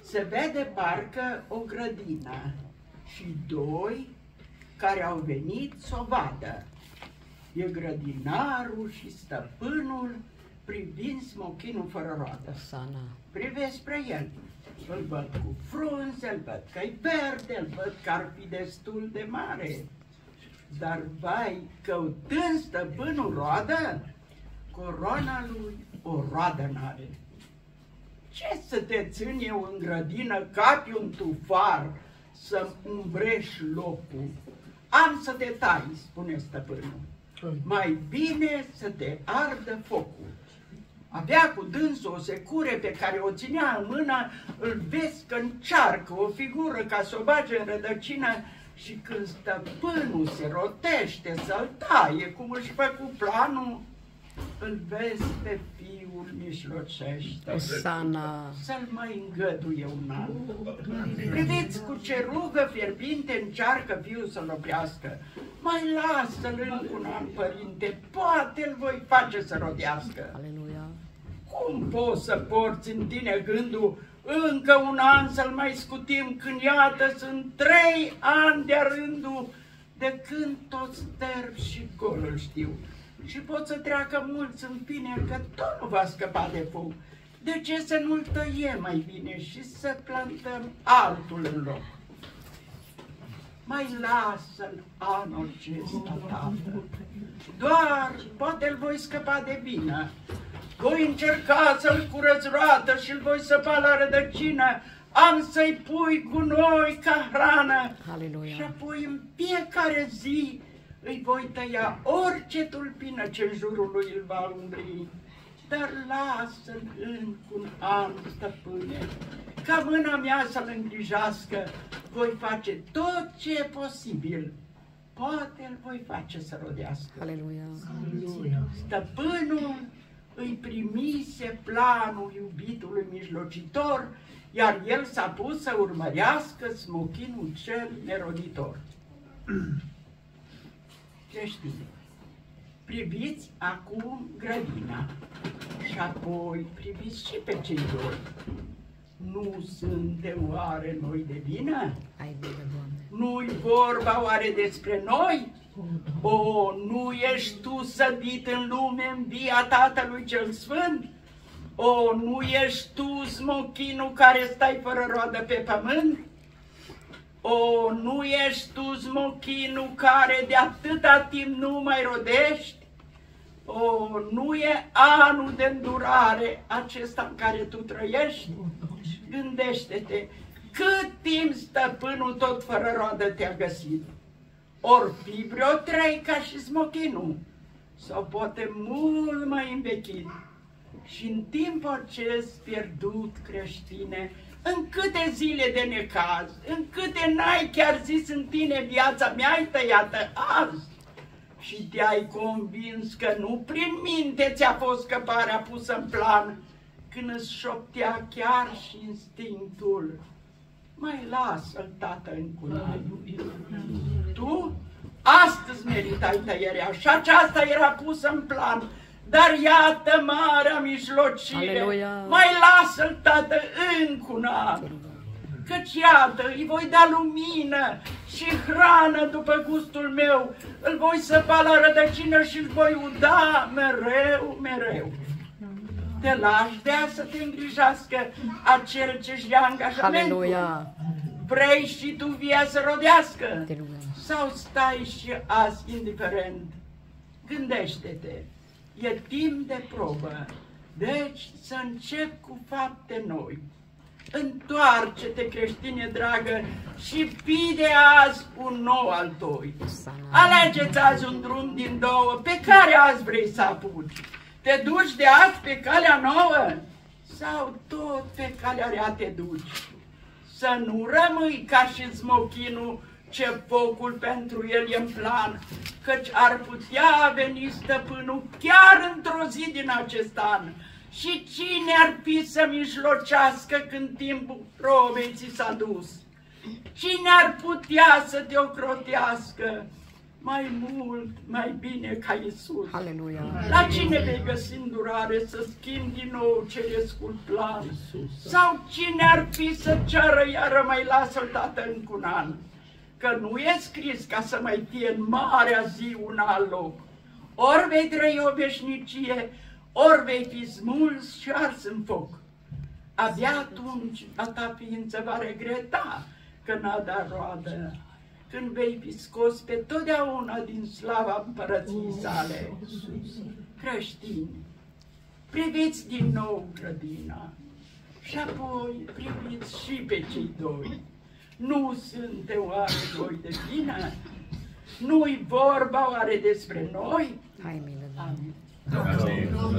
Se vede parcă o grădină și doi care au venit să o vadă. E grădinarul și stăpânul privind smochinul fără roadă. Sana. Privesc spre el. Îl văd cu frunze, îl văd că-i verde, îl văd că ar fi destul de mare. Dar, vai, căutând stăpânul roadă, coroana lui o roadă n-are. Ce să te țin eu în grădină, capi un tufar, să-mi umbrești locul? Am să te tai, spune stăpânul. Mai bine să te ardă focul. Avea cu dânsul o secure pe care o ținea în mână, îl vezi că încearcă o figură ca să o bage în rădăcină și când stăpânul se rotește să-l taie, cum își făcu planul, îl vezi pe fiul mijlocește. Osana. Să-l mai îngăduie un an. Priviți cu ce rugă fierbinte încearcă fiul să-l oprească. Mai lasă-l încă un an, părinte, poate îl voi face să rodească. Aleluia. Cum poți să porți în tine gândul încă un an să-l mai scutim când iată sunt 3 ani de-a rândul de când toți sterb și gol îl știu. Și pot să treacă mulți în fine că tot nu va scăpa de foc. De ce să nu-l tăiem mai bine și să plantăm altul în loc? Mai lasă-l anul acesta, tată. Doar poate-l voi scăpa de vină. Voi încerca să-l curăț roată și-l voi săpa la rădăcină. Am să-i pui cu noi ca hrană. Aleluia. Și apoi în fiecare zi îi voi tăia orice tulpină ce în jurul lui îl va umbri. Dar lasă-l încă un an, stăpâne, ca mâna mea să-l îngrijească. Voi face tot ce e posibil. Poate îl voi face să rodească. Aleluia. Stăpânul îi primise planul iubitului mijlocitor, iar el s-a pus să urmărească smochinul cel neroditor. Creștini, priviți acum grădina și apoi priviți și pe cei doi. Nu suntem oare noi de vină? Ai bine, Doamne. Nu-i vorba oare despre noi? O, nu ești tu sădit în lume în via Tatălui cel Sfânt? O, nu ești tu smochinul care stai fără roadă pe pământ? O, nu ești tu smochinul care de atâta timp nu mai rodești? O, nu e anul de îndurare acesta în care tu trăiești? Gândește-te, cât timp stăpânul tot fără roadă te-a găsit? Or fi vreo 3 ca și smochinul, sau poate mult mai învechit. Și în timpul acest pierdut, creștine, în câte zile de necaz, în câte n-ai chiar zis în tine viața mi-ai tăiată azi și te-ai convins că nu prin minte ți-a fost scăparea pusă în plan, când îți șoptea chiar și instinctul. Mai lasă-l, tată, încă un an. Tu astăzi meritai tăierea și aceasta era pusă în plan. Dar iată marea mijlocire. Aleluia. Mai lasă-l, tată, încă un an. Căci iată, îi voi da lumină și hrană după gustul meu. Îl voi săpa la rădăcină și îl voi uda mereu, mereu. Te lași de a să te îngrijească acel ce-și ia angajamentul. Aleluia. Vrei și tu via să rodească? Aleluia. Sau stai și azi indiferent? Gândește-te, e timp de probă, deci să încep cu fapte noi. Întoarce-te, creștine dragă, și fii de azi un nou al tău. Alegeți azi un drum din două, pe care azi vrei să apuci. Te duci de azi pe calea nouă sau tot pe calea rea te duci? Să nu rămâi ca și smochinul ce focul pentru el e în plan, căci ar putea veni stăpânul chiar într-o zi din acest an. Și cine ar fi să mijlocească când timpul probei ți s-a dus? Cine ar putea să te ocrotească? mai mult, mai bine ca Iisus. Aleluia. La cine vei găsi îndurare să schimbi din nou cerescul plan? Sau cine ar fi să ceară iară mai lasă-l Tatăl încă un an? Că nu e scris ca să mai fie în marea zi un alt loc. Ori vei trăi o veșnicie, ori vei fi smuls și ars în foc. Abia atunci a ta ființă va regreta că n-a dat roadă, când vei fi scos pe totdeauna din slava împărăției sale. Creștini, priviți din nou grădina și apoi priviți și pe cei doi. Nu suntem oare voi de bine? Nu-i vorba oare despre noi? Hai, milă. Amin.